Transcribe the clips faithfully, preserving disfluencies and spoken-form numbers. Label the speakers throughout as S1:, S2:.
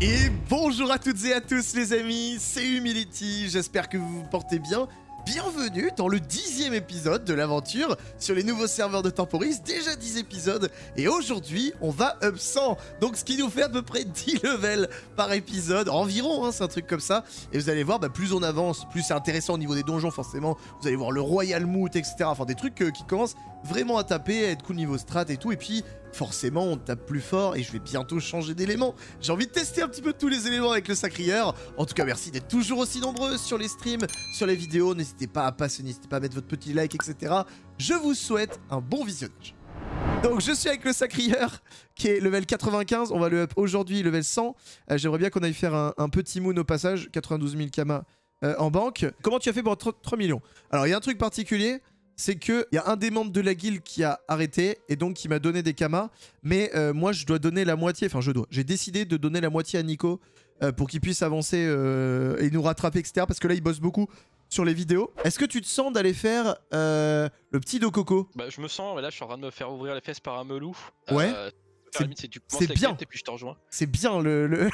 S1: Et bonjour à toutes et à tous les amis, c'est Humility, j'espère que vous vous portez bien. Bienvenue dans le dixième épisode de l'aventure sur les nouveaux serveurs de Temporis, déjà dix épisodes, et aujourd'hui on va up cent, donc ce qui nous fait à peu près dix levels par épisode, environ, hein, c'est un truc comme ça, et vous allez voir, bah, plus on avance, plus c'est intéressant au niveau des donjons forcément, vous allez voir le Royal Moot, et cetera, enfin des trucs euh, qui commencent vraiment à taper, à être cool niveau strat et tout, et puis forcément on tape plus fort et je vais bientôt changer d'élément. J'ai envie de tester un petit peu tous les éléments avec le Sacrieur. En tout cas merci d'être toujours aussi nombreux sur les streams, sur les vidéos, n'hésitez pas à passer, n'hésitez pas à mettre votre petit like, et cetera. Je vous souhaite un bon visionnage. Donc je suis avec le Sacrieur qui est level quatre-vingt-quinze, on va le up aujourd'hui level cent. Euh, J'aimerais bien qu'on aille faire un, un petit moon au passage, quatre-vingt-douze mille kamas euh, en banque. Comment tu as fait pour trois millions? Alors il y a un truc particulier, c'est qu'il y a un des membres de la guilde qui a arrêté et donc qui m'a donné des kamas. Mais euh, moi, je dois donner la moitié. Enfin, je dois. J'ai décidé de donner la moitié à Nico euh, pour qu'il puisse avancer euh, et nous rattraper, et cetera. Parce que là, il bosse beaucoup sur les vidéos. Est-ce que tu te sens d'aller faire euh, le petit Dokoko?
S2: Bah, je me sens. Là, je suis en train de me faire ouvrir les fesses par un melou.
S1: Ouais.
S2: Euh,
S1: c'est bien.
S2: Et puis je te rejoins.
S1: C'est bien le. Le,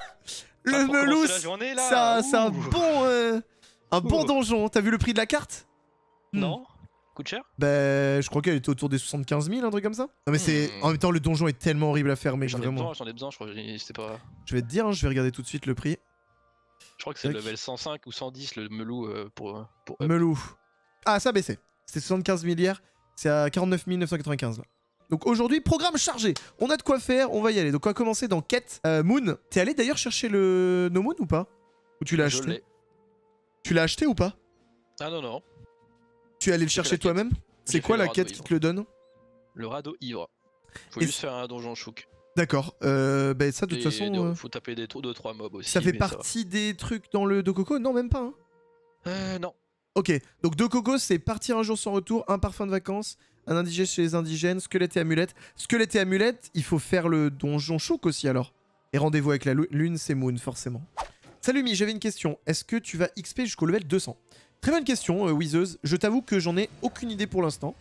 S1: le
S2: ah,
S1: melou. Ça, c'est un bon. Euh, un Ouh. bon donjon. T'as vu le prix de la carte?
S2: Non. Coûte cher?
S1: Bah, je crois qu'elle était autour des soixante-quinze mille, un truc comme ça. Non, mais c'est. Mmh. En même temps, le donjon est tellement horrible à faire, mais
S2: j'en
S1: vraiment.
S2: ai besoin, j'en ai besoin, je crois que c'était pas.
S1: Je vais te dire, hein, je vais regarder tout de suite le prix.
S2: Je crois que c'est le level cent cinq ou cent dix le melou euh, pour. pour
S1: melou. Ah, ça a baissé. C'était soixante-quinze mille hier, c'est à quarante-neuf mille neuf cent quatre-vingt-quinze là. Donc aujourd'hui, programme chargé. On a de quoi faire, on va y aller. Donc on va commencer dans quête euh, Moon. T'es allé d'ailleurs chercher le No Moon ou pas? Ou tu l'as acheté? Tu l'as acheté ou pas?
S2: Ah non, non.
S1: Tu es allé le chercher toi-même? C'est quoi la quête qui te le donne?
S2: Le radeau ivre. Faut
S1: Et
S2: juste faire un donjon chouk.
S1: D'accord. Euh, bah ça de toute façon...
S2: Euh...
S1: Euh...
S2: Faut taper des deux trois mobs aussi.
S1: Ça fait partie ça des trucs dans le Dokoko? Non, même pas. Hein.
S2: Euh, non.
S1: Ok. Donc Dokoko, c'est partir un jour sans retour, un parfum de vacances, un indigène chez les indigènes, squelette et amulette. Squelette et amulette, il faut faire le donjon chouk aussi alors. Et rendez-vous avec la lune, c'est Moon, forcément. Salut Mi, j'avais une question. Est-ce que tu vas X P jusqu'au level deux cents? Très bonne question, euh, Wizeuse. Je t'avoue que j'en ai aucune idée pour l'instant.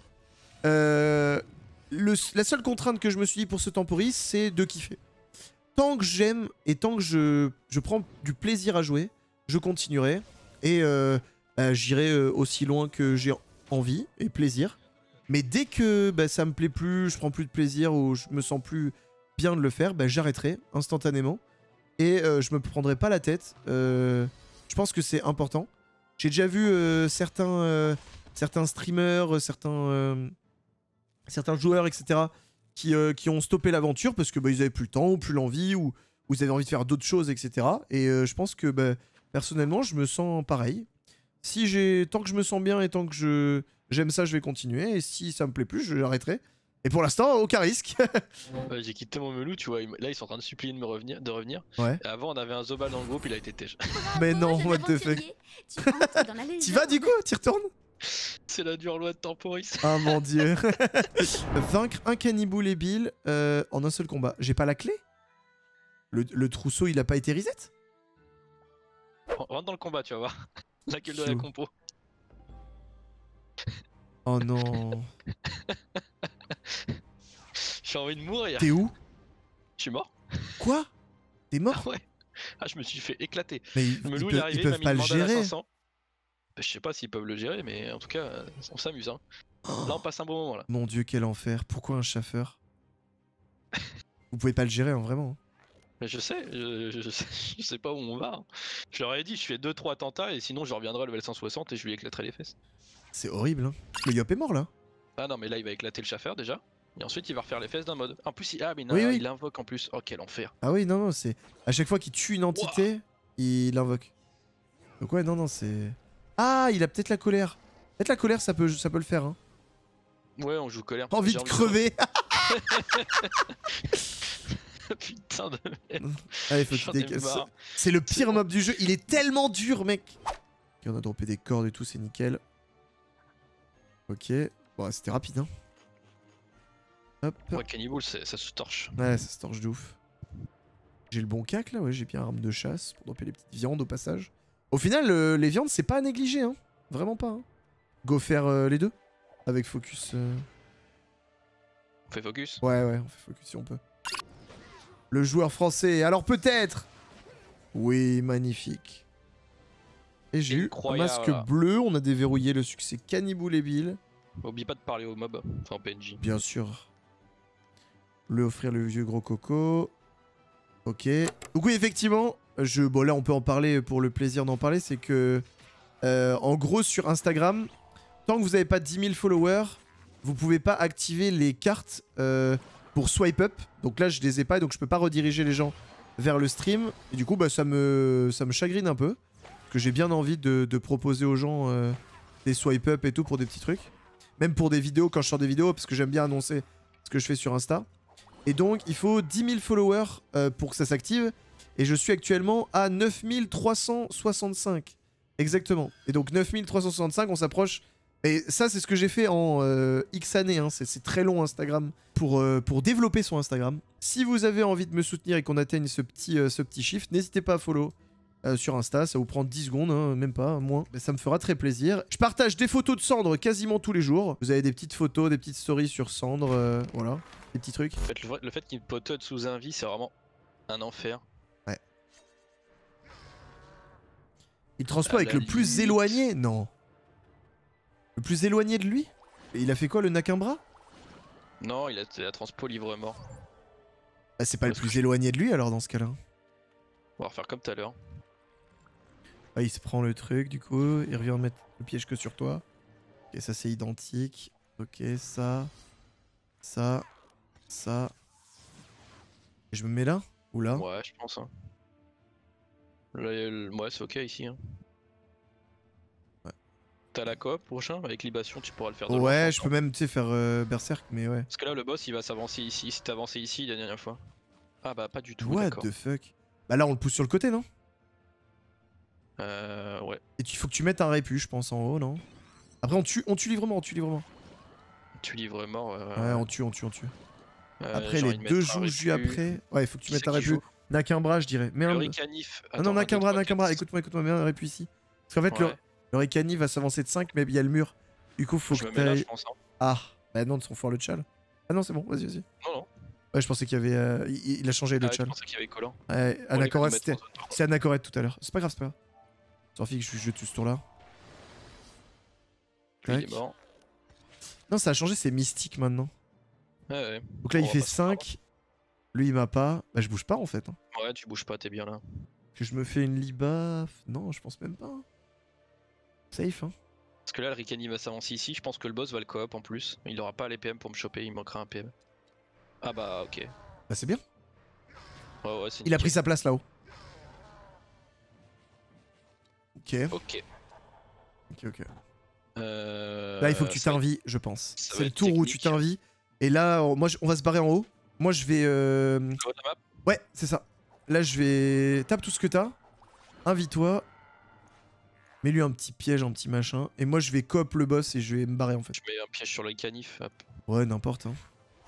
S1: Euh, le, la seule contrainte que je me suis dit pour ce Temporis, c'est de kiffer. Tant que j'aime et tant que je, je prends du plaisir à jouer, je continuerai. Et euh, bah, j'irai euh, aussi loin que j'ai envie et plaisir. Mais dès que bah, ça me plaît plus, je prends plus de plaisir ou je me sens plus bien de le faire, bah, j'arrêterai instantanément. Et euh, je me prendrai pas la tête. Euh, je pense que c'est important. J'ai déjà vu euh, certains, euh, certains streamers, euh, certains, euh, certains joueurs, et cetera qui, euh, qui ont stoppé l'aventure parce que bah, ils avaient plus le temps ou plus l'envie ou, ou ils avaient envie de faire d'autres choses, et cetera. Et euh, je pense que bah, personnellement, je me sens pareil. Si j'ai, tant que je me sens bien et tant que je j'aime ça, je vais continuer. Et si ça me plaît plus, je l'arrêterai. Et pour l'instant, aucun risque.
S2: Ouais, j'ai quitté mon melou, tu vois. Là, ils sont en train de supplier de me revenir, de revenir.
S1: Ouais.
S2: Et avant, on avait un Zobal dans le groupe, il a été tèche.
S1: Mais non, what the fuck. Tu vas du coup? Tu retournes?
S2: C'est la dure loi de Temporis.
S1: Ah mon dieu. Vaincre un cannibale et Bill euh, en un seul combat. J'ai pas la clé? le, le trousseau, il a pas été reset?
S2: Rentre dans le combat, tu vas voir. La gueule de la compo.
S1: Oh non.
S2: J'ai envie de mourir.
S1: T'es où?
S2: Je suis mort.
S1: Quoi? T'es mort?
S2: Ah ouais. Ah, je me suis fait éclater.
S1: Mais ils,
S2: le
S1: ils,
S2: loup,
S1: peuvent,
S2: est arrivé,
S1: ils peuvent pas le gérer.
S2: Bah, je sais pas s'ils peuvent le gérer, mais en tout cas, on s'amuse. Hein. Oh. Là, on passe un bon moment. Là.
S1: Mon dieu, quel enfer. Pourquoi un chaffeur? Vous pouvez pas le gérer, hein, vraiment.
S2: Mais je sais, je, je, sais, je sais pas où on va. Hein. Je leur ai dit, je fais deux trois tentats et sinon je reviendrai à level cent soixante et je lui éclaterai les fesses.
S1: C'est horrible. Hein. Le Yop est mort là.
S2: Ah non, mais là il va éclater le chaffeur déjà. Et ensuite il va refaire les fesses d'un mode. En plus, il, ah, mais non,
S1: oui, oui.
S2: il invoque en plus. Oh, quel enfer.
S1: Ah oui, non, non, c'est. À chaque fois qu'il tue une entité, wow. il l'invoque. Donc ouais, non, non, c'est. Ah, il a peut-être la colère. Peut-être la colère, ça peut, ça peut le faire. Hein.
S2: Ouais, on joue colère.
S1: Envie de envie crever.
S2: Putain de merde.
S1: Allez, faut qu'il décaisse. C'est le pire mob du jeu. Il est tellement dur, mec. Ok, on a droppé des cordes et tout, c'est nickel. Ok. Bon, c'était rapide, hein. Hop.
S2: Ouais, Cannibal, ça se torche.
S1: Ouais, ça se torche de ouf. J'ai le bon cac là, ouais, j'ai bien arme de chasse pour dropper les petites viandes au passage. Au final, euh, les viandes, c'est pas à négliger, hein. Vraiment pas, hein. Go faire euh, les deux. Avec focus. Euh...
S2: On fait focus?
S1: Ouais, ouais, on fait focus si on peut. Le joueur français. Alors peut-être Oui, magnifique. Et j'ai eu un
S2: Incroyable.
S1: masque bleu, on a déverrouillé le succès Cannibal et Bill.
S2: Oublie pas de parler au mob, enfin en P N J.
S1: Bien sûr. Le offrir le vieux gros coco. Ok. Donc oui, effectivement, je, bon là on peut en parler pour le plaisir d'en parler, c'est que euh, en gros sur Instagram, tant que vous n'avez pas dix mille followers, vous pouvez pas activer les cartes euh, pour swipe up. Donc là je les ai pas, donc je peux pas rediriger les gens vers le stream. Et du coup bah ça me, ça me chagrine un peu. Parce que j'ai bien envie de, de proposer aux gens euh, des swipe up et tout pour des petits trucs. Même pour des vidéos, quand je sors des vidéos, parce que j'aime bien annoncer ce que je fais sur Insta. Et donc, il faut dix mille followers euh, pour que ça s'active. Et je suis actuellement à neuf mille trois cent soixante-cinq. Exactement. Et donc, neuf mille trois cent soixante-cinq, on s'approche. Et ça, c'est ce que j'ai fait en euh, X années. Hein. C'est très long, Instagram, pour, euh, pour développer son Instagram. Si vous avez envie de me soutenir et qu'on atteigne ce petit, euh, ce petit chiffre, n'hésitez pas à follow. Euh, sur Insta, ça vous prend dix secondes, hein, même pas, moins. Mais ça me fera très plaisir. Je partage des photos de Cendre quasiment tous les jours. Vous avez des petites photos, des petites stories sur Cendre, euh, voilà, des petits trucs.
S2: En fait, le, le fait qu'il potote sous un vie, c'est vraiment un enfer.
S1: Ouais. Il transpo
S2: À
S1: avec
S2: la
S1: le plus
S2: limite.
S1: éloigné? Non. Le plus éloigné de lui? Et il a fait quoi, le Nakimbra?
S2: Non, il a la transpo livre mort.
S1: Bah, c'est pas le
S2: Parce que
S1: plus
S2: je-
S1: éloigné de lui alors dans ce cas-là.
S2: On va refaire comme tout à l'heure.
S1: Ah, il se prend le truc du coup, il revient mettre le piège que sur toi. Ok, ça c'est identique. Ok, ça, ça, ça. Et je me mets là? Ou là?
S2: Ouais, je pense. Hein. Là, le- ouais, c'est ok ici. Hein.
S1: Ouais.
S2: T'as la coop prochain avec libation, tu pourras le faire de loin,
S1: Ouais,
S2: pense,
S1: je
S2: hein.
S1: peux même, tu sais, faire euh, berserk, mais ouais.
S2: Parce que là, le boss il va s'avancer ici. Si t'as avancé ici la dernière fois. Ah bah, pas du tout.
S1: What
S2: D'accord.
S1: the fuck? Bah là, on le pousse sur le côté, non?
S2: Euh, ouais.
S1: Et il faut que tu mettes un répu, je pense, en haut, non? Après, on tue, on tue livrement, on tue livrement.
S2: Tu livres mort. Euh,
S1: Ouais, on tue, on tue, on tue.
S2: euh,
S1: Après,
S2: j'ai
S1: les
S2: envie de
S1: deux
S2: mettre un
S1: joues jus
S2: répu.
S1: après. Ouais, il faut que tu
S2: Qui
S1: mettes
S2: c'est
S1: un
S2: qui
S1: répu.
S2: joue
S1: Nakimbra, je dirais.
S2: Le
S1: Merde.
S2: Ricanif.
S1: Ah non,
S2: Attends, un, deux,
S1: Nakimbra,
S2: trois,
S1: Nakimbra,
S2: quatre, cinq,
S1: écoute-moi, écoute-moi bien, un répu ici. Parce qu'en fait, le,
S2: Ouais.
S1: le Ricani va s'avancer de cinq, mais il y a le mur. Du coup, faut
S2: Je
S1: que
S2: me mets là, je
S1: t'ailles.
S2: pense. Hein.
S1: Ah, bah non, de son foire le tchal. Ah non, c'est bon, vas-y, vas-y.
S2: Non, non.
S1: Ouais, je pensais qu'il y avait. euh, il, il a changé le
S2: Ah, ouais, je
S1: tchal.
S2: pensais qu'il y avait collant.
S1: Ouais,
S2: Bon, les
S1: Anacoret,
S2: mettre
S1: c'était.
S2: en zone trois.
S1: C'est Anacoret tout à l'heure. C'est pas grave, c'est pas grave. S'en fiche, je, je tue ce tour-là.
S2: Lui, il est
S1: Tac.
S2: mort.
S1: Non, ça a changé, c'est mystique maintenant.
S2: Ouais, ouais.
S1: Donc là,
S2: On
S1: il
S2: va
S1: fait
S2: pas se faire
S1: cinq. Lui, il m'a pas. Bah, je bouge pas en fait. hein.
S2: avoir. Ouais, tu bouges pas, t'es bien là.
S1: Que je me fais une liba. Non, je pense même pas. hein. Safe, hein.
S2: Parce que là, le Ricani va s'avancer ici. Je pense que le boss va le coop en plus. Il aura pas les P M pour me choper, il manquera un P M. Ah bah, ok.
S1: Bah, c'est bien.
S2: Ouais, ouais, c'est
S1: Il a
S2: nickel.
S1: pris sa place là-haut. Ok,
S2: Ok.
S1: ok, ok.
S2: Euh...
S1: Là, il faut que tu
S2: ça va être-
S1: t'invies, je pense.
S2: ça va
S1: C'est le
S2: être
S1: tour où tu
S2: technique.
S1: t'invies. Et là, on- moi, je- on va se barrer en haut. Moi, je vais. euh,
S2: le haut de la map.
S1: Ouais, c'est ça. Là, je vais. Tape tout ce que t'as. Invie-toi. Mets-lui un petit piège, un petit machin. Et moi, je vais coop le boss et je vais me barrer en fait.
S2: Je mets un piège sur le canif. Hop.
S1: Ouais, n'importe. Hein.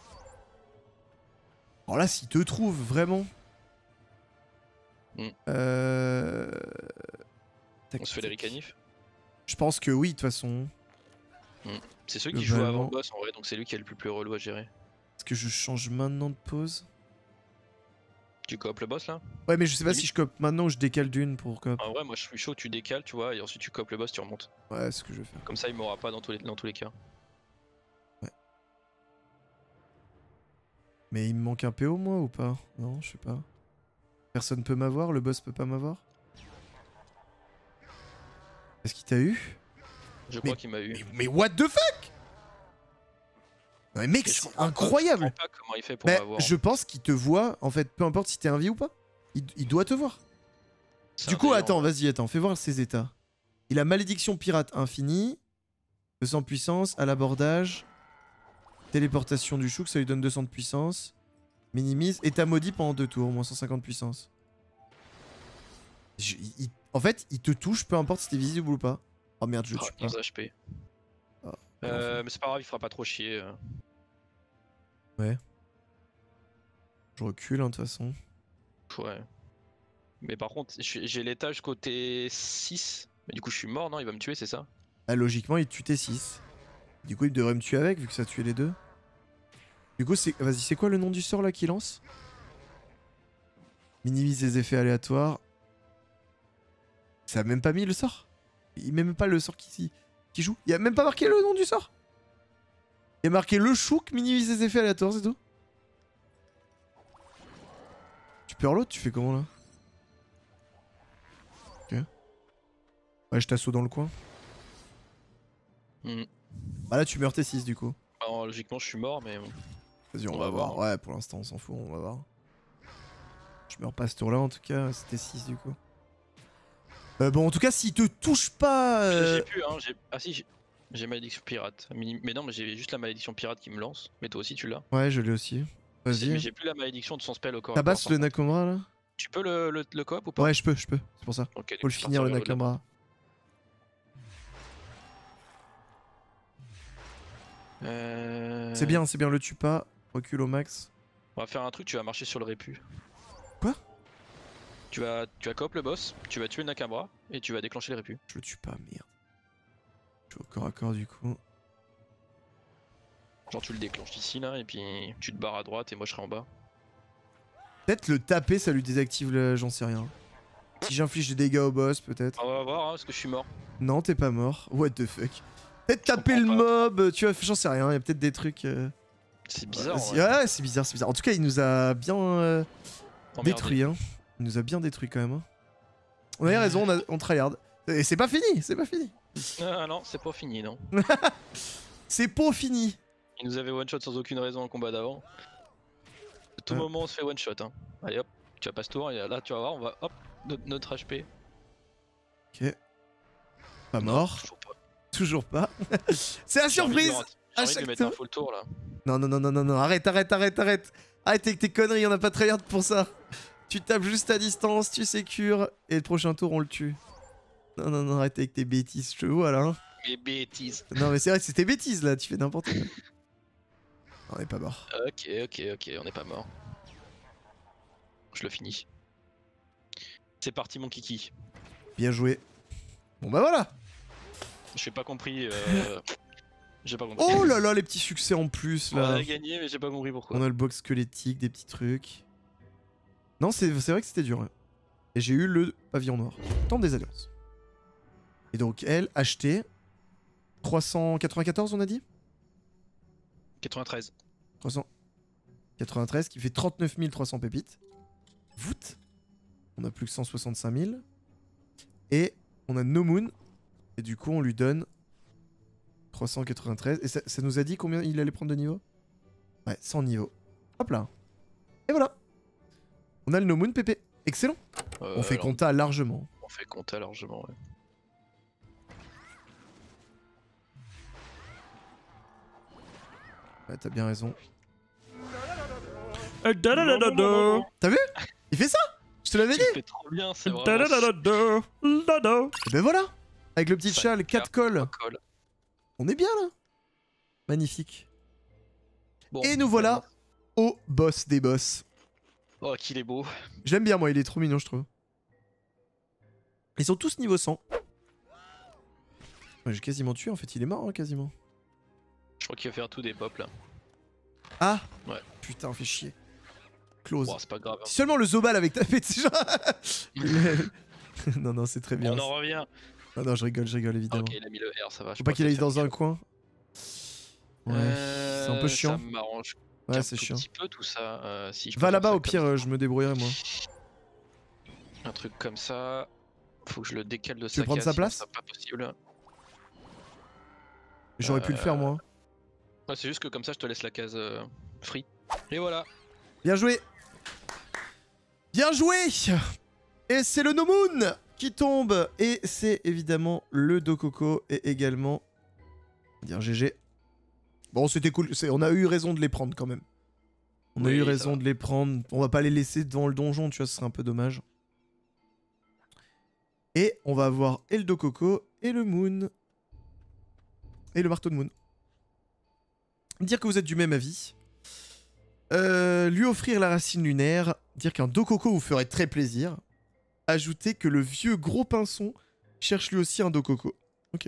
S1: Alors là, s'il te trouve vraiment.
S2: Mm.
S1: Euh... tac,
S2: On se fait les
S1: tac.
S2: Ricanif.
S1: Je pense que oui, de toute façon.
S2: C'est ceux qui jouent avant
S1: Globalement.
S2: le boss en vrai, donc c'est lui qui est le plus, plus relou à gérer.
S1: Est-ce que je change maintenant de pause?
S2: Tu coopes le boss là?
S1: Ouais, mais je sais pas
S2: Limite.
S1: si je coop maintenant ou je décale d'une pour coop.
S2: En vrai, moi je suis chaud, tu décales, tu vois, et ensuite tu coopes le boss, tu remontes.
S1: Ouais, c'est ce que je vais faire.
S2: Comme ça, il m'aura pas dans tous les, dans tous les cas.
S1: Mais il me manque un P O, moi, ou pas? Non, je sais pas. Personne peut m'avoir, le boss peut pas m'avoir? Est-ce qu'il t'a eu?
S2: Je
S1: Mais-
S2: crois qu'il m'a eu.
S1: mais, mais what the fuck? Non, mais mec,
S2: Et je
S1: c'est
S2: comprends pas-
S1: incroyable!
S2: Je comprends pas comment il fait pour
S1: Bah,
S2: m'avoir.
S1: je pense qu'il te voit, en fait, peu importe si t'es un vie ou pas. Il, il doit te voir.
S2: C'est
S1: Du
S2: un
S1: coup,
S2: délire,
S1: attends,
S2: ouais.
S1: vas-y, attends, fais voir ses états. Il a malédiction pirate infinie, deux cents de puissance, à l'abordage, téléportation du chouk, ça lui donne deux cents de puissance, minimise, état maudit pendant deux tours, moins cent cinquante de puissance. Je- il- il- en fait, il te touche, peu importe si t'es visible ou pas. Oh merde, je le
S2: Ah,
S1: tue pas.
S2: onze H P.
S1: Ah,
S2: Euh, mais c'est pas grave, il fera pas trop chier. euh.
S1: Je recule, hein, de toute façon.
S2: Ouais. Mais par contre, j'ai j'ai l'étage côté six. Mais du coup, je suis mort, non? Il va me tuer, c'est ça?
S1: Ah, logiquement, il tue T six. Du coup, il devrait me tuer avec, vu que ça tuait les deux. Du coup, c'est. Vas-y, c'est quoi le nom du sort là qu'il lance? Minimise les effets aléatoires. Ça a même pas mis le sort. Il met même pas le sort qui, qui joue. Il a même pas marqué le nom du sort. Il a marqué le chouk, minimise les effets aléatoires, c'est tout. Tu perds l'autre, tu fais comment là? Ok. Ouais, je t'assaut dans le coin.
S2: Mm.
S1: Bah là, tu meurs T six du coup.
S2: Alors, logiquement, je suis mort, mais.
S1: Vas-y, on,
S2: On
S1: va
S2: va
S1: voir.
S2: voir.
S1: Ouais, pour l'instant, on s'en fout, on va voir. Je meurs pas ce tour là en tout cas, c'était six du coup. Euh, bon, en tout cas, s'il te touche pas. euh,
S2: J'ai plus, hein. j'ai- Ah si, j'ai- j'ai malédiction pirate. Mini- Mais non, mais j'ai juste la malédiction pirate qui me lance. Mais toi aussi, tu l'as.
S1: Ouais, je l'ai aussi.
S2: C'est- Mais
S1: Vas-y.
S2: j'ai plus la malédiction de son spell au corps à corps.
S1: Tabasse
S2: par
S1: le
S2: contre.
S1: Nakamura là?
S2: Tu peux le, le, le coop ou pas?
S1: Ouais, je peux, je peux, c'est pour ça.
S2: Ok,
S1: Faut le
S2: je vais
S1: finir le
S2: partir vers
S1: Nakamura.
S2: Euh...
S1: C'est bien, c'est bien, le tue pas. Recule au max.
S2: On va faire un truc, tu vas marcher sur le répu.
S1: Quoi?
S2: Tu vas, tu vas coop le boss, tu vas tuer le Nakamura et tu vas déclencher le répu.
S1: Je le tue pas, merde. Je suis au corps à corps du coup.
S2: Genre tu le déclenches ici là et puis tu te barres à droite et moi je serai en bas.
S1: Peut-être le taper, ça lui désactive le. J'en sais rien. Si j'inflige des dégâts au boss, peut-être.
S2: On va voir hein, parce que je suis mort.
S1: Non, t'es pas mort. What the fuck. Peut-être taper le
S2: comprends
S1: mob, tu vois, j'en sais rien, il y a peut-être des trucs. euh,
S2: C'est bizarre.
S1: Ouais,
S2: Ouais,
S1: ouais, c'est bizarre, c'est bizarre. En tout cas, il nous a bien euh,
S2: Emmerdé.
S1: détruit, hein. Il nous a bien détruit quand même. Hein. On avait raison, on, a, on tryhard. Et c'est pas fini, c'est pas fini.
S2: Ah non, c'est pas fini non.
S1: C'est pas fini.
S2: Il nous avait one shot sans aucune raison en combat d'avant. À tout
S1: Ouais.
S2: moment on se fait one shot. Hein. Allez hop, tu vas pas ce tour et là tu vas voir, on va hop, notre, notre H P.
S1: Ok. Pas
S2: Non,
S1: mort.
S2: toujours pas.
S1: Toujours pas. C'est la
S2: J'ai envie de
S1: surprise.
S2: lui ret-
S1: à
S2: J'ai envie de
S1: chaque
S2: lui mettre un
S1: tour.
S2: full tour là.
S1: Non, non, non, non, non, non. Arrête, arrête, arrête, arrête. Arrête avec tes conneries, on a pas tryhard pour ça. Tu tapes juste à distance, tu sécures, et le prochain tour, on le tue. Non, non, non, arrête avec tes bêtises, je te vois là. Hein.
S2: Mais bêtises.
S1: Non, mais c'est vrai, c'est tes bêtises là, tu fais n'importe quoi. On est pas mort.
S2: Ok, ok, ok, on n'est pas mort. Je le finis. C'est parti mon kiki.
S1: Bien joué. Bon bah voilà.
S2: J'ai pas compris. Euh... J'ai pas compris.
S1: Oh là là, les petits succès en plus
S2: On
S1: là.
S2: a gagné mais j'ai pas compris pourquoi.
S1: On a le box squelettique, des petits trucs. Non, c'est c'est vrai que c'était dur. Ouais. Et j'ai eu le pavillon noir. Temps des alliances. Et donc, elle, achetée. trois cent quatre-vingt-quatorze, on a dit
S2: quatre-vingt-treize.
S1: trois cent quatre-vingt-treize, qui fait trente-neuf mille trois cents pépites. Voûte. On a plus que cent soixante-cinq mille. Et on a No Moon. Et du coup, on lui donne trois cent quatre-vingt-treize. Et ça, ça nous a dit combien il allait prendre de niveau? Ouais, cent niveaux. Hop là. Et voilà. On a le No Moon P P. Excellent.
S2: Euh,
S1: On fait
S2: alors,
S1: compta largement.
S2: On fait compta largement, ouais.
S1: Ouais, t'as bien raison.
S2: T'as
S1: T'as vu? Il fait ça? Je te l'avais
S2: Tu
S1: dit.
S2: le fais trop bien, c'est vraiment
S1: Et ben voilà. Avec le petit
S2: Ça
S1: chat, les quatre cols.
S2: colle.
S1: On est bien là. Magnifique.
S2: Bon,
S1: Et nous voilà au boss des boss.
S2: Oh, qu'il est beau.
S1: Je l'aime bien moi, il est trop mignon je trouve. Ils sont tous niveau cent. Ouais, j'ai quasiment tué en fait, il est mort hein, quasiment.
S2: Je crois qu'il va faire tout des pop là.
S1: Ah
S2: Ouais.
S1: Putain, fait chier. Close.
S2: Bon, c'est pas grave. hein.
S1: Si seulement le Zobal avec tapé, tu sais genre... Non, non, c'est très bien.
S2: On en revient.
S1: Non, non, je rigole, je rigole
S2: Ah,
S1: évidemment.
S2: ok, il a mis le R, ça va.
S1: Faut pas qu'il aille dans un coin. Ouais, c'est un peu
S2: Euh,
S1: chiant.
S2: Ça m'arrange.
S1: Ouais,
S2: un
S1: c'est
S2: tout
S1: chiant.
S2: petit peu tout ça. Euh, si je peux
S1: Va
S2: faire
S1: là-bas
S2: ça
S1: au
S2: comme
S1: pire,
S2: ça.
S1: euh, je me débrouillerai moi.
S2: Un truc comme ça. Faut que je le décale de
S1: Tu veux
S2: sa
S1: prendre
S2: case,
S1: sa
S2: sinon
S1: place
S2: c'est pas possible.
S1: J'aurais pu le faire moi.
S2: Ouais, c'est juste que comme ça, je te laisse la case euh, free. Et voilà.
S1: Bien joué. Bien joué. Et c'est le No Moon qui tombe. Et c'est évidemment le Dokoko et également... on va dire G G. Bon, c'était cool. c'est- On a eu raison de les prendre quand même. On a
S2: Oui,
S1: eu
S2: ça
S1: raison
S2: va.
S1: de les prendre. On va pas les laisser devant le donjon, tu vois, ce serait un peu dommage. Et on va avoir et le Dokoko et le Moon. Et le marteau de Moon. Dire que vous êtes du même avis. Euh, lui offrir la racine lunaire. Dire qu'un Dokoko vous ferait très plaisir. Ajouter que le vieux gros pinson cherche lui aussi un Dokoko. Ok.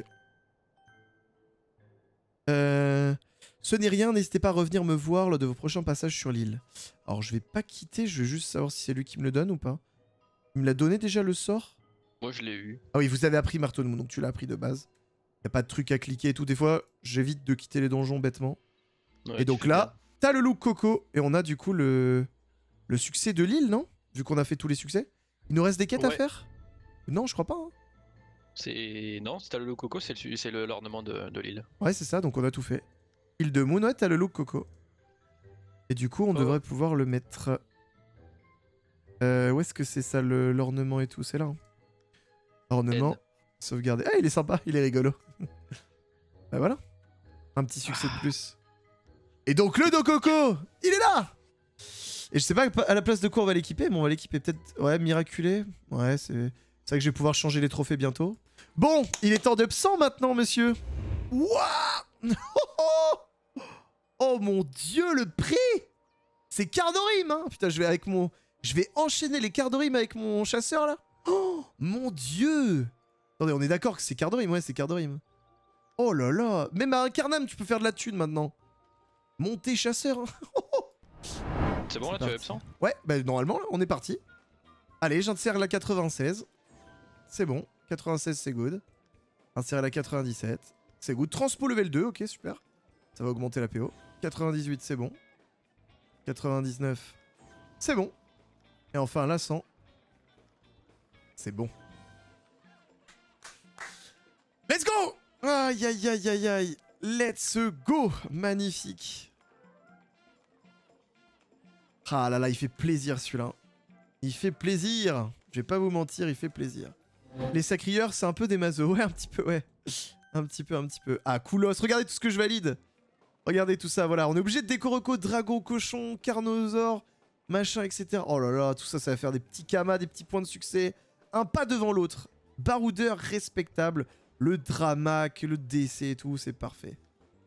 S1: Euh... Ce n'est rien, n'hésitez pas à revenir me voir lors de vos prochains passages sur l'île. Alors je vais pas quitter, je veux juste savoir si c'est lui qui me le donne ou pas. Il me l'a donné déjà le sort?
S2: Moi je l'ai eu.
S1: Ah oui, vous avez appris Marteau de Moon, donc tu l'as appris de base. Y a pas de truc à cliquer et tout. Des fois, j'évite de quitter les donjons bêtement.
S2: Ouais,
S1: et donc là, t'as le look Coco et on a du coup le, le succès de l'île, non? Vu qu'on a fait tous les succès. Il nous reste des quêtes
S2: ouais.
S1: à faire? Non, je crois pas. Hein.
S2: C'est non, si t'as le look Coco, c'est l'ornement de, de l'île.
S1: Ouais, c'est ça, donc on a tout fait. Île de Moon, ouais, t'as le look Coco. Et du coup, on oh. devrait pouvoir le mettre... Euh, où est-ce que c'est ça, l'ornement et tout? C'est là. Hein. Ornement, N. sauvegarder. Ah, il est sympa, il est rigolo. Bah voilà. Un petit succès ah. de plus. Et donc le Do Coco, il est là. Et je sais pas à la place de quoi on va l'équiper, mais on va l'équiper peut-être... Ouais, miraculé. Ouais, c'est... C'est vrai que je vais pouvoir changer les trophées bientôt. Bon, il est temps de cent maintenant, monsieur. Wouah. Oh, oh mon dieu, le prix. C'est Cardorim, hein. Putain, je vais avec mon... Je vais enchaîner les Cardorim avec mon chasseur, là. Oh, mon dieu. Attendez, on est d'accord que c'est Cardorim, ouais, c'est Cardorim. Oh là là. Même à un Carnam, tu peux faire de la thune, maintenant. Monter chasseur, hein.
S2: C'est bon, là, tu as cent?
S1: Ouais, bah normalement, là, on est parti. Allez, j'insère la quatre-vingt-seize. C'est bon. quatre-vingt-seize, c'est good. Insérer la quatre-vingt-dix-sept. C'est good. Transpo level deux, ok, super. Ça va augmenter la P O. quatre-vingt-dix-huit, c'est bon. quatre-vingt-dix-neuf, c'est bon. Et enfin, la cent. C'est bon. Let's go! Aïe, aïe, aïe, aïe, aïe. Let's go! Magnifique. Ah là là, il fait plaisir, celui-là. Il fait plaisir. Je vais pas vous mentir, il fait plaisir. Les sacrieurs, c'est un peu des mazos. Ouais, un petit peu, ouais. Un petit peu, un petit peu. Ah, Koulos. Regardez tout ce que je valide. Regardez tout ça, voilà. On est obligé de décoroco, dragon, cochon, carnosaure, machin, et cetera. Oh là là, tout ça, ça va faire des petits kamas, des petits points de succès. Un pas devant l'autre. Baroudeur respectable. Le dramac, le D C et tout, c'est parfait.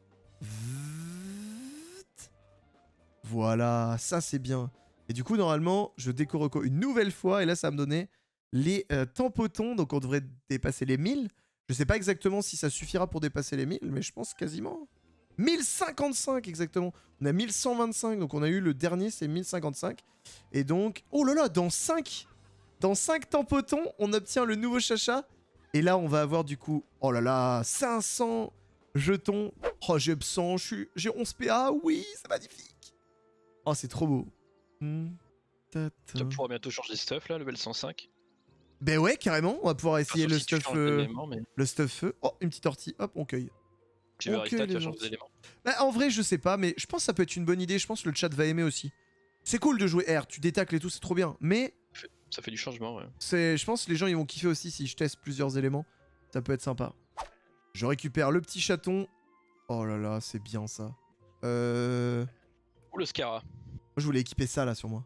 S1: Voilà, ça c'est bien. Et du coup, normalement, je décoroco une nouvelle fois. Et là, ça va me donner les euh, tampotons. Donc, on devrait dépasser les mille. Je sais pas exactement si ça suffira pour dépasser les mille, mais je pense quasiment. mille cinquante-cinq exactement. On a mille cent vingt-cinq. Donc, on a eu le dernier, c'est mille cinquante-cinq. Et donc, oh là là, dans cinq, dans cinq tampotons, on obtient le nouveau chacha. Et là, on va avoir du coup, oh là là, cinq cents jetons. Oh, j'ai cent, j'ai onze P A. Oui, c'est magnifique. Oh, c'est trop beau. Hmm.
S2: Tu vas pouvoir bientôt changer de stuff là, level cent cinq.
S1: Ben ouais, carrément, on va pouvoir essayer enfin, le, si stuff, euh,
S2: mais...
S1: le stuff feu. Oh, une petite ortie, hop, on cueille.
S2: Tu veux rester, tu vas changer d'éléments.
S1: Bah, en vrai, je sais pas, mais je pense que ça peut être une bonne idée. Je pense que le chat va aimer aussi. C'est cool de jouer R, tu détacles et tout, c'est trop bien. Mais
S2: ça fait du changement, ouais.
S1: Je pense que les gens ils vont kiffer aussi si je teste plusieurs éléments. Ça peut être sympa. Je récupère le petit chaton. Oh là là, c'est bien ça. Euh...
S2: Ou le Scara.
S1: Je voulais équiper ça là sur moi.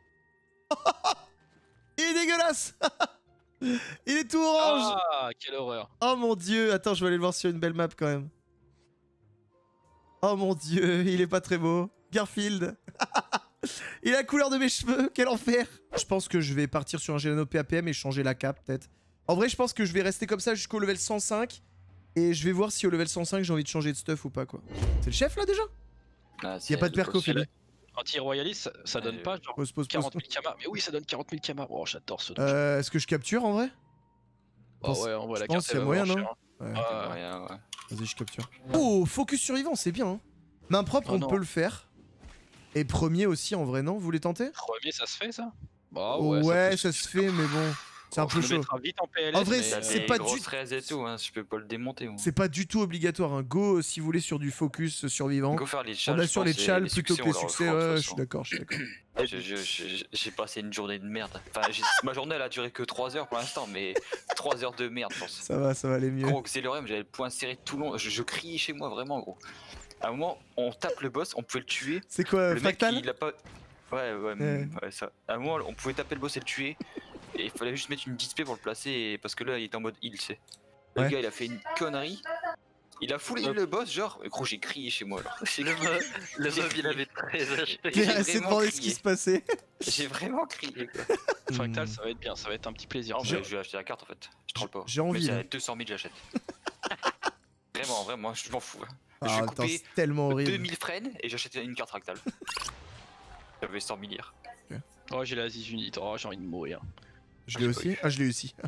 S1: Il est dégueulasse. Il est tout orange.
S2: Ah, quelle horreur.
S1: Oh mon dieu, attends, je vais aller le voir sur une belle map quand même. Oh mon dieu, il est pas très beau. Garfield. Il a la couleur de mes cheveux, quel enfer. Je pense que je vais partir sur un Gelano P A P M et changer la cape peut-être. En vrai, je pense que je vais rester comme ça jusqu'au level cent cinq. Et je vais voir si au level cent cinq j'ai envie de changer de stuff ou pas quoi. C'est le chef là déjà? Ah, y a pas de perco, Philippe.
S2: Anti-royaliste, ça, ça donne pas genre pose, pose, quarante mille kamas. Mais oui, ça donne quarante mille kamas. Oh, j'adore ce truc.
S1: Euh, Est-ce que je capture en vrai?
S2: Oh ouais, on voit la
S1: carte. Je pense qu'il y a moyen, non? Ouais.
S2: Ah, ouais, ouais.
S1: Vas-y, je capture. Oh, focus survivant, c'est bien. Hein. Main propre, oh, on non. peut le faire. Et premier aussi, en vrai, non? Vous voulez tenter?
S2: Premier, ça se fait, ça?
S1: Bah ouais, ouais ça, ça se fait, mais bon... C'est un peu chaud.
S2: Vite en, P L S,
S1: en vrai, c'est pas du
S3: et tout, hein, je peux pas le démonter.
S1: C'est pas du tout obligatoire. Hein. Go si vous voulez sur du focus survivant.
S3: Go faire les chals,
S1: on a sur les chals plutôt que les succès. Ouais, je suis d'accord, je suis d'accord.
S3: J'ai passé une journée de merde. Enfin, ma journée elle a duré que trois heures pour l'instant, mais trois heures de merde, je pense.
S1: Ça va, ça va aller mieux.
S3: Gros, Xelorem, j'avais le poing serré tout long. Je, je criais chez moi vraiment, gros. À un moment, on tape le boss, on pouvait le tuer.
S1: C'est quoi,
S3: le
S1: Fractal?
S3: mec, il a pas. Ouais, ouais, ouais, ouais, ça. À un moment, on pouvait taper le boss et le tuer. Et il fallait juste mettre une display pour le placer et... parce que là il était en mode heal, c'est. Le ouais. gars il a fait une connerie. Il a full heal le boss, genre. Gros, j'ai crié chez moi alors.
S2: Le meuf, le meuf il avait très H P.
S1: Il a essayé de demander ce qui se passait.
S3: J'ai vraiment crié quoi.
S2: Fractal, ça va être bien, ça va être un petit plaisir.
S3: Je vais acheter la carte en fait. Je troll pas.
S1: J'ai envie.
S3: Mais deux cent mille j'achète. Vraiment, vraiment, je m'en fous.
S1: Ah,
S3: je vais
S1: attends,
S3: couper
S1: tellement horrible.
S3: deux mille frames et j'achète une carte Fractal. J'avais cent mille hier.
S2: Okay. Oh, j'ai la Ziz Unit, oh, j'ai envie de mourir.
S1: Je l'ai aussi. Ah, je l'ai aussi.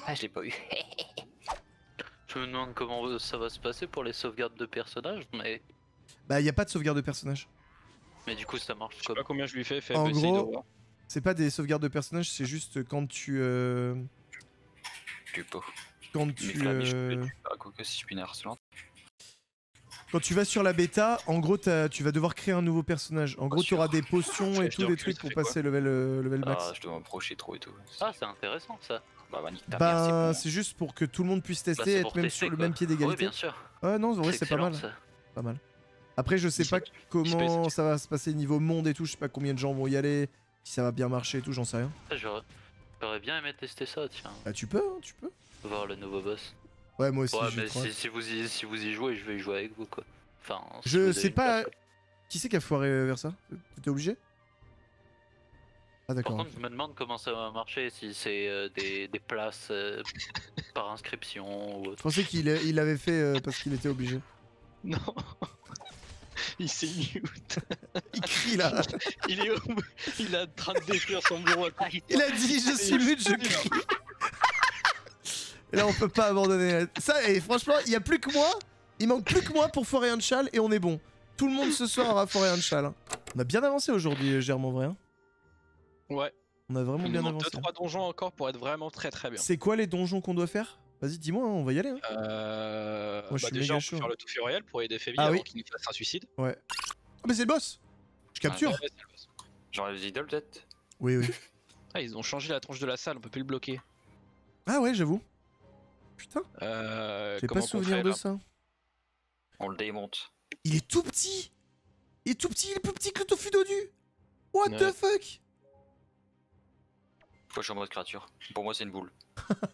S3: Ah, je l'ai pas eu.
S4: Je me demande comment ça va se passer pour les sauvegardes de personnages, mais,
S1: Bah, y a pas de sauvegarde de personnage.
S4: mais du coup ça marche
S2: Je sais
S4: comme.
S2: pas combien je lui fais, fais
S1: En
S2: essaye de
S1: gros-
S2: voir.
S1: C'est pas des sauvegardes de personnage, c'est juste quand tu. Euh...
S3: Je pas.
S1: Quand
S3: Mais
S1: tu.
S3: Flammy, je
S1: euh,
S3: peux Ah, quoi que si je suis une harcelante.
S1: Quand tu vas sur la bêta, en gros, t'as- tu vas devoir créer un nouveau personnage. En gros, tu
S3: sûr.
S1: auras des potions et
S2: Flèche
S1: tout,
S2: de
S1: des
S2: recul,
S1: trucs
S2: ça
S1: pour
S2: fait quoi
S1: passer level, euh, level max.
S3: Ah, je dois m'approcher trop et tout.
S4: Ah, c'est intéressant ça.
S3: Bah, bah, nique ta mère,
S1: Ben,
S3: c'est
S1: c'est juste pour que tout le monde puisse
S4: Bah,
S1: tester
S4: c'est
S1: et être
S4: pour
S1: même
S4: tester,
S1: sur le
S4: quoi.
S1: même pied
S4: Oui,
S1: d'égalité.
S4: bien sûr.
S1: Ouais, non, en vrai, c'est pas
S4: excellent,
S1: mal.
S4: ça.
S1: Pas mal. Après, je sais
S2: Il
S1: pas
S2: se-
S1: comment
S2: il se-
S1: ça va se passer niveau monde et tout. Je sais pas combien de gens vont y aller, si ça va bien marcher et tout, j'en sais rien.
S4: Ah, J'aurais j'aurais bien aimé tester ça, tiens.
S1: Bah, tu peux, hein, tu peux.
S4: Voir le nouveau boss.
S1: Ouais, moi aussi,
S4: Ouais,
S1: j'ai
S4: mais
S1: trop hâte.
S4: si, si vous y, si vous y jouez, je vais y jouer avec vous quoi. Enfin, si
S1: Je
S4: vous avez
S1: sais
S4: une
S1: pas.
S4: personne.
S1: Qui c'est qui a foiré euh, vers ça T'étais obligé Ah,
S4: Par
S1: d'accord.
S4: contre, je me demande comment ça va marcher, si c'est euh, des, des places euh, par inscription ou
S1: Je
S4: autre.
S1: pensais qu'il il l'avait fait euh, parce qu'il était obligé.
S2: Non. Il s'est mute.
S1: Il crie là.
S2: Il est, au... il est en train de détruire son bureau. à côté.
S1: Il a dit je suis mute, je crie. Et là, on peut pas abandonner. Ça, et franchement, il y a plus que moi. Il manque plus que moi pour foirer un châle et on est bon. Tout le monde ce soir aura foiré un châle. hein. On a bien avancé aujourd'hui, Germe, en vrai. hein.
S2: Ouais.
S1: On a vraiment
S2: Il nous
S1: bien
S2: manque
S1: avancé.
S2: deux trois donjons encore pour être vraiment très très bien.
S1: C'est quoi les donjons qu'on doit faire Vas-y, dis-moi, hein, on va y aller. hein.
S2: Euh...
S1: Moi, je
S2: bah
S1: suis
S2: déjà,
S1: méga
S2: on
S1: chaud.
S2: peut faire le tutoriel pour aider Fébi
S1: Ah
S2: avant
S1: oui.
S2: qu'il nous fasse un suicide.
S1: Ah, mais c'est le boss Je capture
S2: Ouais, c'est le boss.
S3: J'enlève les idoles peut-être.
S1: Oui, oui.
S2: Ah, ils ont changé la tronche de la salle, on peut plus le bloquer.
S1: Ah ouais, j'avoue. Putain,
S2: Euh,
S1: j'ai pas
S2: comment qu'on
S1: souvenir
S2: fait,
S1: de
S2: là
S1: ça.
S3: On le démonte.
S1: Il est tout petit Il est tout petit, il est plus petit que le tofu dodu What the
S2: Ouais.
S1: fuck
S3: Faut que je suis en mode créature. Pour moi, c'est une boule.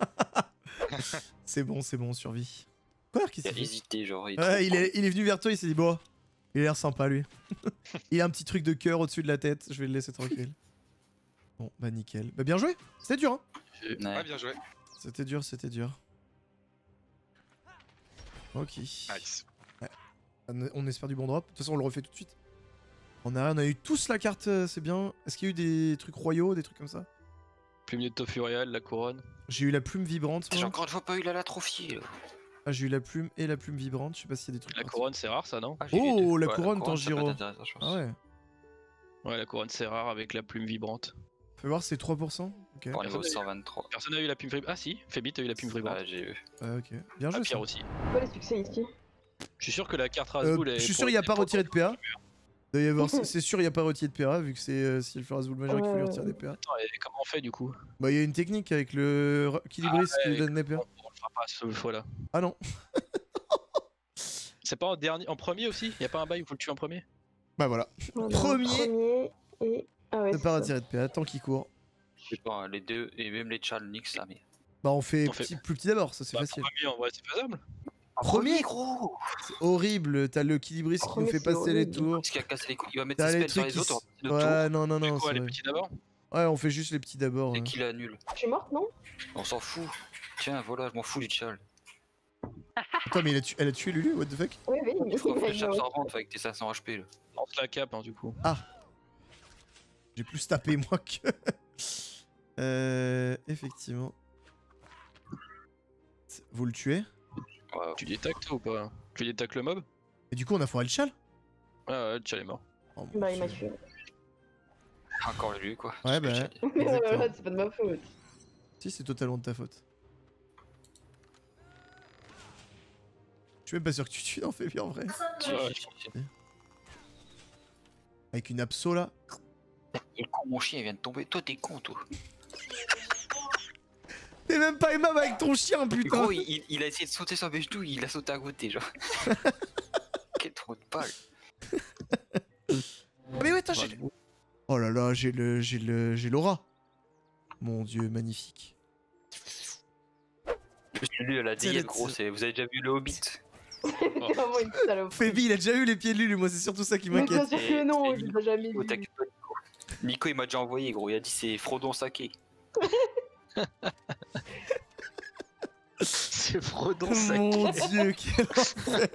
S1: C'est bon, c'est bon, on survit. Quoi
S3: Il
S1: Qu'est-ce
S3: a
S1: qu'il fait
S3: hésité, genre. Il est
S1: Ouais,
S3: trop
S1: il est, il est venu vers toi, il s'est dit, bon, il a l'air sympa lui. Il a un petit truc de cœur au-dessus de la tête, je vais le laisser tranquille. Bon, bah nickel. Bah bien joué C'était dur, hein
S2: J'ai-
S3: Ouais.
S5: Ouais, bien joué.
S1: C'était dur, c'était dur. Ok.
S5: Nice.
S1: On- On espère du bon drop. De toute façon, on le refait tout de suite. On a, on a eu tous la carte, euh, c'est bien. Est-ce qu'il y a eu des trucs royaux, des trucs comme ça
S2: Plumier de Tofuriel, la couronne.
S1: J'ai eu la plume vibrante.
S3: J'ai
S1: moi.
S3: encore une fois pas eu la latrophiée. là.
S1: Ah, j'ai eu la plume et la plume vibrante. Je sais pas s'il y a des trucs.
S2: La
S1: particuliers.
S2: couronne, c'est rare ça, non
S3: Ah, j'ai eu les
S1: Oh,
S3: deux.
S1: la
S3: Ouais,
S1: couronne,
S3: ça peut
S1: Tanjiro.
S3: être intéressant, je pense.
S1: Ah ouais.
S2: Ouais, la couronne, c'est rare avec la plume vibrante.
S1: Fais voir, c'est trois pour cent. Ok.
S3: Pour niveau
S2: Personne
S3: cent vingt-trois.
S2: Personne n'a eu la plume vibrante. Ah si, Fébi, t'as eu la plume vibrante.
S3: Ouais, j'ai eu.
S1: Ouais, ok. Bien
S2: Ah,
S1: joué.
S2: Pierre
S1: ça.
S2: aussi.
S6: Quoi les succès ici?
S2: Je suis sûr que la carte
S1: Euh,
S2: Razboul est.
S1: je suis
S2: pour-
S1: sûr, il n'y a pas
S2: pour-
S1: retiré de P A. Doit y avoir- C'est sûr, il n'y a pas retiré de P A, vu que c'est euh, si elle fait Razboul majeur qu'il faut lui retirer des P A.
S2: Attends, et comment on fait du coup?
S1: Bah, il y a une technique avec le r- équilibriste
S2: Ah
S1: qui
S2: ouais,
S1: lui donne des P A.
S2: On, on le fera pas ce fois-là.
S1: Ah non.
S2: C'est pas en dernier, en premier aussi? Y a pas un bail où faut le tuer en premier?
S1: Bah voilà.
S6: Voilà,
S1: Premier.
S6: Premier et. Ah ouais.
S1: Ne
S6: c'est
S1: pas
S6: ça.
S1: retirer de P A tant qu'il court.
S3: Je sais pas, les deux, et même les chals, nique ça, mais.
S1: Bah, on fait,
S2: On fait-
S1: petit- plus petit d'abord, ça c'est
S2: Bah,
S1: facile.
S2: premier en vrai, c'est faisable.
S1: Premier
S3: gros
S1: C'est horrible, t'as l'équilibriste qui nous
S6: Premier,
S1: fait
S6: c'est
S1: passer les
S6: horrible.
S1: tours.
S3: Parce qu'il a cassé les couilles. Il va mettre
S1: T'as
S3: ses
S1: les
S3: spells sur
S1: trucs
S3: les
S1: qui.
S3: autres,
S1: s-
S3: le
S1: Ouais, non, non,
S2: Tu fais
S1: non.
S2: quoi,
S1: c'est
S2: les
S1: vrai.
S2: petits d'abord?
S1: Ouais, on fait juste les petits d'abord.
S3: et
S1: ouais.
S3: qu'il annule.
S6: Je suis morte, non?
S3: On s'en fout. Tiens, voilà, je m'en fous du chal.
S1: Attends, mais il a tu- elle a tué Lulu, what the fuck
S6: Oui, oui, mais
S3: Tu feras
S6: il
S3: flèche
S6: m'a-
S3: absorbante avec tes cinq cents H P là.
S2: Lance la cape, hein, du coup.
S1: J'ai plus tapé moi que. euh. Effectivement. Vous le tuez
S3: Ouais,
S2: Tu détectes toi ou pas? Tu détectes le mob?
S1: Et du coup, on a foiré le châle
S2: Ouais, ouais, le chal est mort.
S1: Oh, mon
S6: Bah, il m'a
S1: Dieu.
S6: tué.
S3: encore lui quoi.
S1: Ouais,
S3: C'est ce que
S1: bah.
S3: j'ai dit.
S6: Mais
S1: Exactement.
S6: voilà, c'est pas de ma faute.
S1: Si, c'est totalement de ta faute. Je suis même pas sûr que tu tues, en fait, bien en vrai.
S3: Si,
S2: Ouais,
S3: si, si.
S1: Avec une abso là.
S3: Il est con, mon chien il vient de tomber. Toi t'es con toi.
S1: T'es même pas aimable avec ton chien, putain
S3: Gros, il, il- il a essayé de sauter sur mes genoux, il a sauté à côté genre. Quel trou de balle.
S1: Mais ouais, attends, j'ai. Oh là là, j'ai le. J'ai le. J'ai l'aura. Mon dieu, magnifique.
S3: Lui elle a
S1: C'est
S3: dit
S1: le-
S3: gros, c'est- vous avez déjà vu le Hobbit?
S6: C'est vraiment une salope.
S1: Phoebe, il a déjà eu les pieds de Lulu, moi c'est surtout ça qui
S6: Mais bien
S1: m'inquiète.
S6: sûr que non,
S3: Et-
S6: je l'ai jamais
S3: Oh,
S6: vu.
S3: t'inquiète pas, Nico. Nico il m'a déjà envoyé gros, il a dit c'est Frodon Saké.
S2: C'est Frodon
S1: Mon dieu, quel enfer.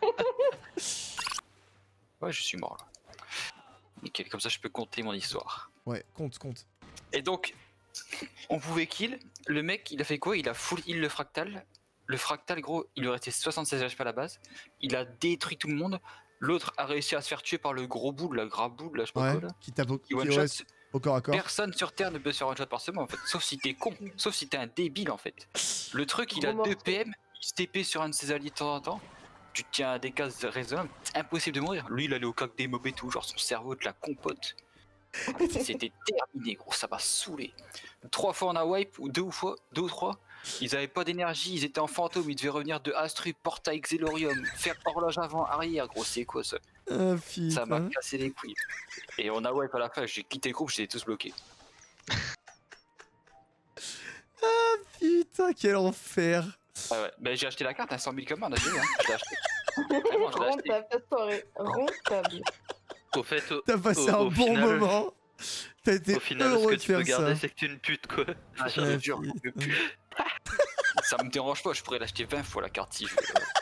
S3: Ouais je suis mort là. Nickel, comme ça je peux compter mon histoire.
S1: Ouais, compte, compte.
S3: Et donc, On pouvait kill. Le mec, il a fait quoi? Il a full heal le fractal. Le fractal, gros, il lui restait soixante-seize H P à la base. Il a détruit tout le monde. L'autre a réussi à se faire tuer par le gros boule, la grave boule, là, je sais pas
S1: Ouais,
S3: quoi là.
S1: qui tape au,
S3: Qui
S1: qui-
S3: one-shot.
S1: ouais, au corps à corps.
S3: Personne sur Terre ne peut se faire one-shot par ce en fait. Sauf si t'es con. Sauf si t'es un débile en fait. Le truc, il a
S6: Gros
S3: deux
S6: morceau.
S3: P M. Il se T P sur un de ses alliés de temps en temps. Tu te tiens à des cases raisonnables. C'est impossible de mourir. Lui, il allait au coq des mobs et tout. Genre son cerveau de la compote. C'était terminé, gros. Ça m'a saoulé. Trois fois on a wipe, ou deux ou fois, deux ou trois. Ils avaient pas d'énergie, ils étaient en fantôme, ils devaient revenir de Astrup, Portail, Xelorium, faire horloge avant, arrière, gros, c'est quoi ça?
S1: Ah,
S3: Ça m'a
S1: putain.
S3: cassé les couilles. Et on a wipe à la fin, j'ai quitté le groupe, j'étais tous bloqués.
S1: Putain, quel enfer.
S3: Ah ouais, bah j'ai acheté la carte à cent mille commandes, j'ai vu, hein, je l'ai acheté. Vraiment, je l'ai acheté.
S6: Rentable, ta soirée. Rentable.
S4: Au fait, au,
S1: T'as passé
S4: au-
S1: un
S4: au
S1: bon
S4: final-
S1: moment. T'as été
S4: au final, ce
S1: heureux
S4: que
S1: de
S4: tu peux
S1: faire
S4: garder,
S1: ça.
S4: c'est que tu es une pute, quoi.
S3: Ah, je
S1: Ouais,
S3: te jure,
S1: putain.
S3: je peux plus. Ça me dérange pas, je pourrais l'acheter vingt fois la carte si je veux.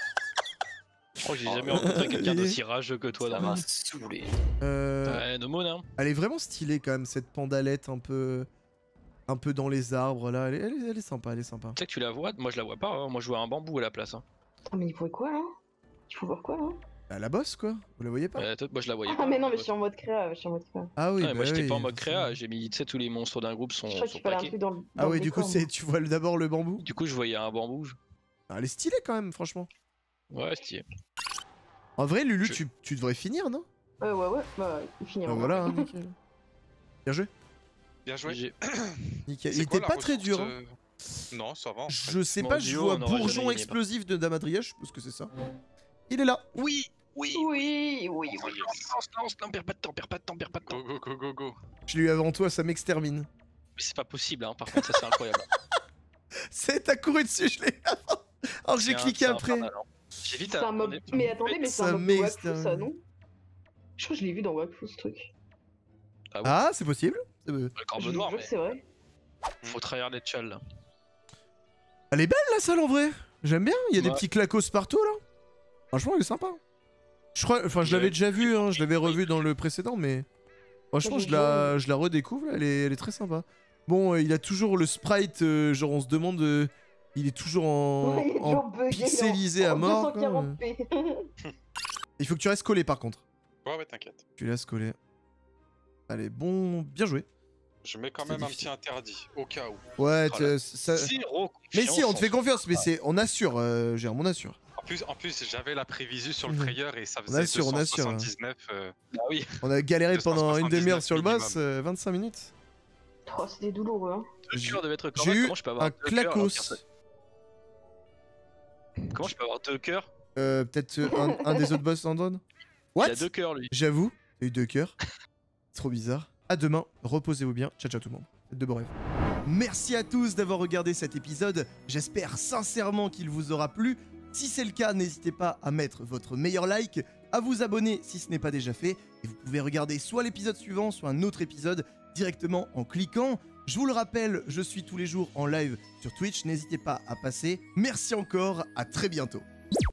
S2: Je crois que j'ai jamais rencontré quelqu'un d'aussi rageux que toi
S3: Ça
S2: dans
S3: m'a
S2: ma vie.
S3: saoulé.
S1: Euh,
S2: Ouais, no moon, hein.
S1: Elle est vraiment stylée quand même, cette pandalette un peu... Un peu dans les arbres là. Elle est, elle est, elle est sympa, elle est sympa.
S2: Tu sais que tu la vois? Moi je la vois pas, hein. Moi je vois un bambou à la place. Hein.
S6: Ah, mais il faut quoi là? Il faut voir quoi là?
S1: Bah, la bosse quoi, vous la voyez pas?
S2: Euh, toi, moi je la voyais
S6: Ah,
S2: pas.
S6: mais non, mais je suis en mode créa. Je suis en mode créa.
S1: Ah oui,
S2: Ouais,
S1: bah
S2: moi j'étais
S1: oui,
S2: pas en mode
S1: forcément.
S2: créa, j'ai mis, tu sais, tous les monstres d'un groupe sont,
S6: Je crois
S2: sont
S6: qu'il fallait un
S2: paqués.
S6: truc dans le.
S1: Ah
S6: dans
S1: oui,
S6: le
S1: du coup,
S6: décor,
S1: c'est tu vois le- d'abord le bambou.
S2: Du coup je voyais un bambou. je-
S1: Ah, elle est stylée quand même, franchement.
S2: Ouais, stylé.
S1: En vrai, Lulu,
S2: Je-
S1: tu, tu devrais finir, non?
S6: moi. Ouais, ouais, ouais. Bah, il finit.
S1: Bah voilà, hein, nickel. Bien joué.
S5: Bien joué.
S2: J'ai-
S1: Nickel.
S5: C'est
S1: Il
S5: quoi
S1: était
S5: la
S1: pas très
S5: ressource,
S1: dur. Hein.
S5: euh, Non, ça va. en fait.
S1: Je sais
S2: Mon
S1: pas, je
S2: duo,
S1: vois
S2: on aura
S1: bourgeon
S2: jamais gagné,
S1: explosif de Damadria, je suppose que c'est ça. Il est là.
S2: Oui, oui.
S6: Oui, oui, oui.
S2: Lance, lance, non, perds pas de temps, perds pas de temps, perds pas de temps.
S5: Go, go, go, go, go.
S1: Je l'ai eu avant toi, ça m'extermine.
S2: Mais c'est pas possible, hein. Par contre, ça c'est incroyable.
S1: C'est, t'as couru dessus, je l'ai eu avant. Alors j'ai
S2: C'est un-
S1: cliqué
S2: c'est
S1: après.
S2: infernal, hein. J'ai vite
S6: C'est un mob.
S2: abandonné.
S6: Mais attendez, mais c'est
S1: Ça
S6: un mob de Wakfu,
S1: m'extermine.
S6: ça, non? Je crois que je l'ai vu dans Wakfu ce truc.
S1: Ah, c'est possible. C'est-
S2: Le
S6: Je
S2: corbeau
S6: vous
S2: noir,
S6: jure
S2: mais
S6: que c'est vrai.
S2: faut trahir les tchals là.
S1: Elle est belle la salle en vrai. J'aime bien, il y a des
S2: Ouais.
S1: petits clacos partout là. Franchement, elle est sympa. Je crois, enfin, je
S2: Ouais.
S1: l'avais déjà vu, hein, je l'avais revu dans le précédent, mais franchement,
S6: Moi,
S1: je
S6: j'ai
S1: la, je la redécouvre, là, elle est, elle est très sympa. Bon, euh, il a toujours le sprite, euh, genre on se demande, euh, il est toujours en,
S6: Ouais, il est
S1: en
S6: toujours bugué,
S1: pixelisé
S6: en-
S1: à
S6: en
S1: mort. quoi.
S6: deux cent quarante p.
S1: Il faut que tu restes collé par contre.
S5: Ouais, ouais, t'inquiète.
S1: Tu laisses coller. Allez, bon, bien joué.
S5: Je mets quand
S1: C'est
S5: même un
S1: difficile.
S5: petit interdit, au cas où.
S1: Ouais,
S2: Oh
S1: tu-
S2: là.
S1: ça...
S2: Zéro
S1: Mais si, on te fait
S2: confiance.
S1: confiance, mais c'est, on assure, euh, Jérôme, on assure.
S5: En plus, en plus j'avais la prévisu sur le
S1: Mhm.
S5: frayeur et ça
S1: On
S5: faisait
S1: assure, on assure, hein.
S5: deux cent soixante-dix-neuf. euh,
S2: Ah oui,
S1: On a galéré pendant une demi-heure
S5: deux cent soixante-dix-neuf
S1: sur le boss,
S5: minimum.
S1: euh, vingt-cinq minutes.
S6: Oh, c'était douloureux. Hein.
S2: deux
S1: J'ai-
S2: cœurs devait être
S1: J'ai
S2: correct.
S1: eu
S2: Comment je peux avoir
S1: un
S2: deux cœurs alors
S1: clacos.
S2: qu'il y a- Comment je peux avoir deux cœurs?
S1: Euh, peut-être euh, un, un des autres boss en donne.
S2: Il
S1: What?
S2: a deux cœurs lui.
S1: J'avoue, t'as eu deux cœurs. Trop bizarre. À demain, reposez-vous bien. Ciao, ciao tout le monde. Faites de beaux rêves. Merci à tous d'avoir regardé cet épisode. J'espère sincèrement qu'il vous aura plu. Si c'est le cas, n'hésitez pas à mettre votre meilleur like, à vous abonner si ce n'est pas déjà fait. Et vous pouvez regarder soit l'épisode suivant, soit un autre épisode directement en cliquant. Je vous le rappelle, je suis tous les jours en live sur Twitch. N'hésitez pas à passer. Merci encore, à très bientôt.